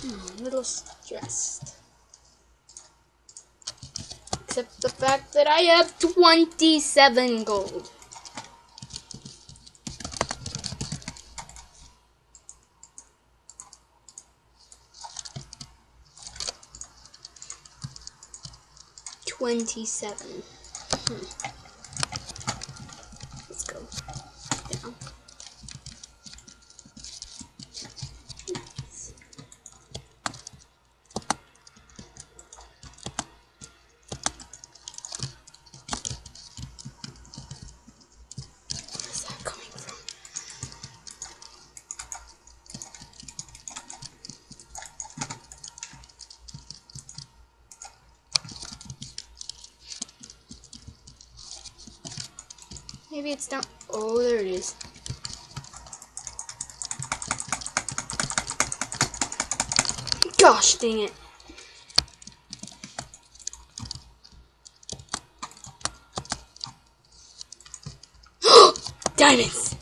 A little stressed. Except the fact that I have 27 gold. Let's go down. Where's that coming from? Maybe it's down. Oh, there it is. Gosh dang it. Diamonds!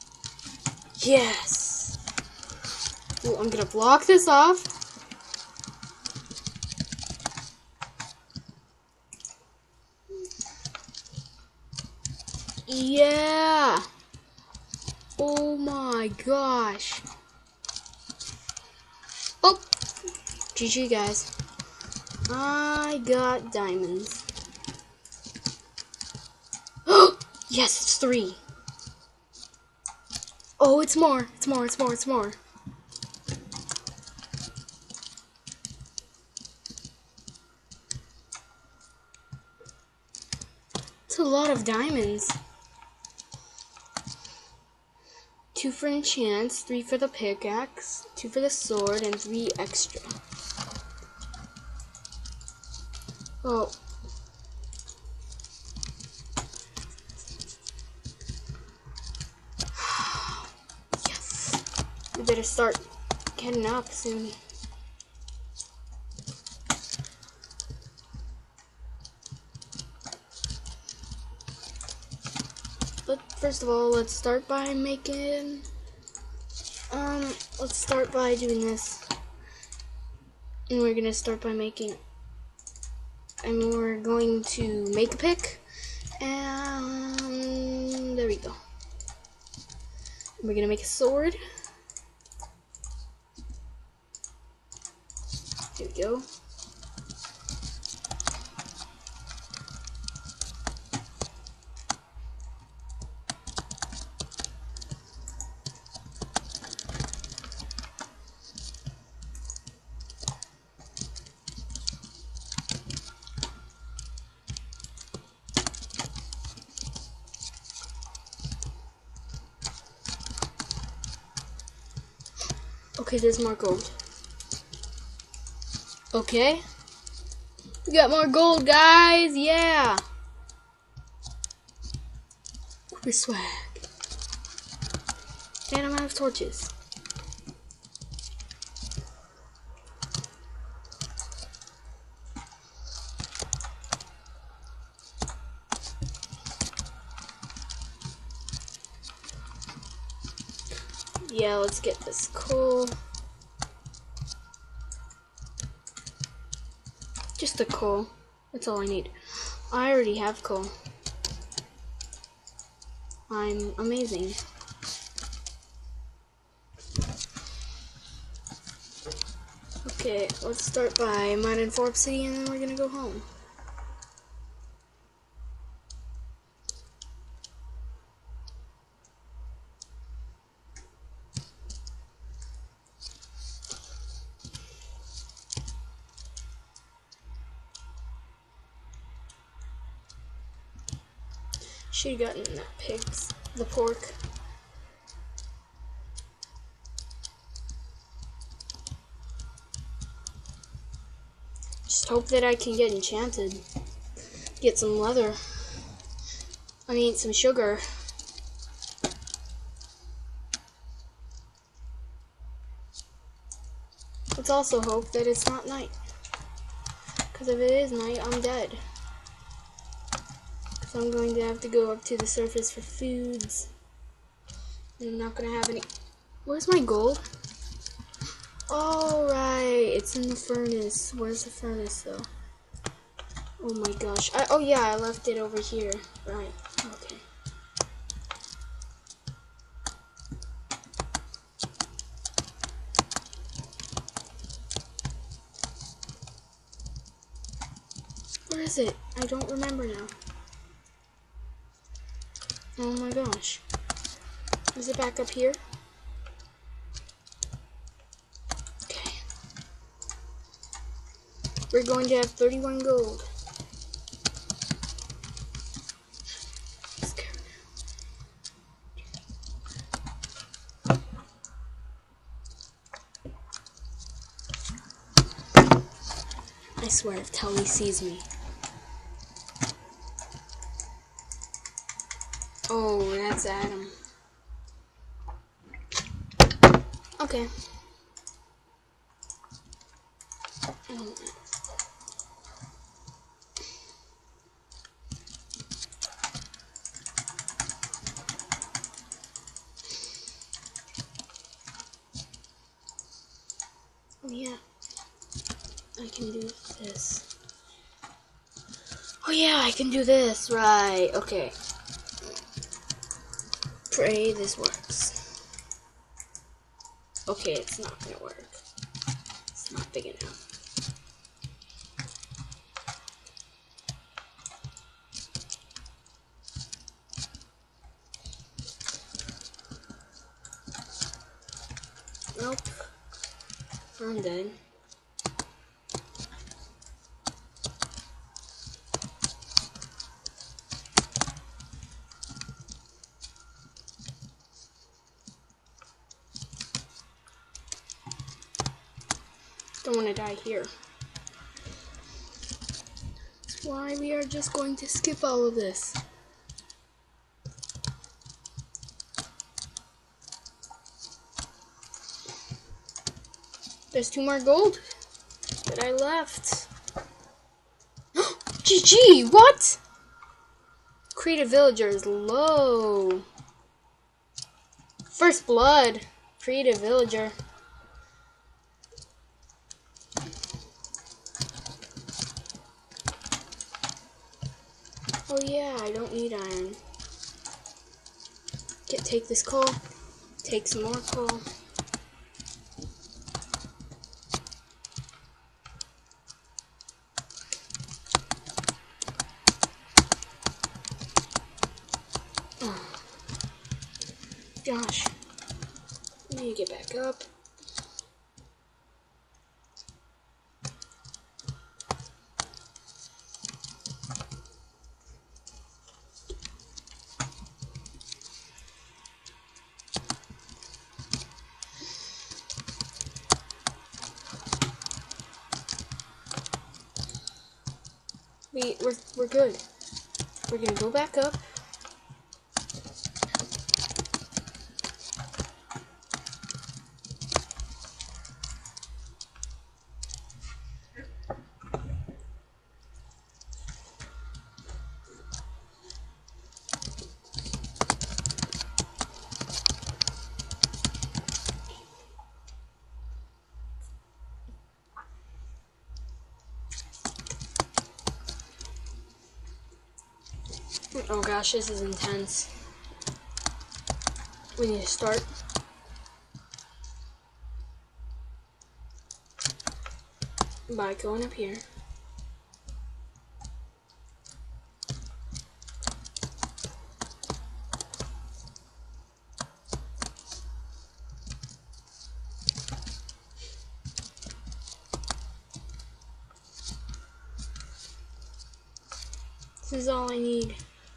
Yes! Ooh, I'm gonna block this off. Yeah! Oh my gosh. Oh! GG, guys. I got diamonds. Oh! Yes, it's 3. Oh, it's more. It's more. It's more. It's more. It's a lot of diamonds. 2 for enchants, 3 for the pickaxe, 2 for the sword, and 3 extra. Oh. Yes. We better start getting up soon. But first of all, let's start by making, let's start by doing this. And we're gonna start by making, and we're going to make a pick, and there we go. We're gonna make a sword. There we go. Okay, there's more gold. Okay. We got more gold, guys. Yeah. Quick swag. And I'm out of torches. Yeah, let's get this coal. Just the coal. That's all I need. I already have coal. I'm amazing. Okay, let's start by mining 4 obsidian and then we're gonna go home. Should've gotten that the pork. Just hope that I can get enchanted. Get some leather. I mean, some sugar. Let's also hope that it's not night. Because if it is night, I'm dead. So I'm going to have to go up to the surface for foods. And I'm not going to have any. Where's my gold? Alright, it's in the furnace. Where's the furnace though? Oh my gosh. Oh yeah, I left it over here. Right, okay. Where is it? I don't remember now. Oh my gosh. Is it back up here? Okay. We're going to have 31 gold. I swear if Tully sees me. Oh, that's Adam. Okay. Oh yeah. I can do this. Oh yeah, I can do this. Right. Okay. Pray this works. Okay, it's not gonna work. It's not big enough. Nope. I'm dead. Don't want to die here. That's why we are just going to skip all of this. There's 2 more gold that I left. GG! What? Creative villager is low. First blood. Creative villager. Oh yeah, I don't need iron. Take this coal. Take some more coal. Gosh, I need to get back up. We're good. We're gonna go back up. Oh gosh, this is intense. We need to start. By going up here. This is all I need.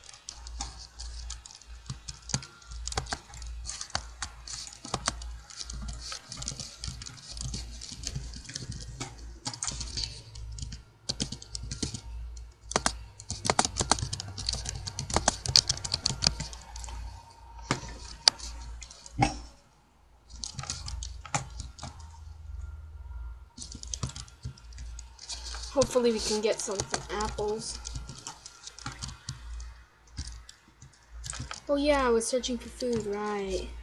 Hopefully we can get some apples. Oh yeah, I was searching for food, right.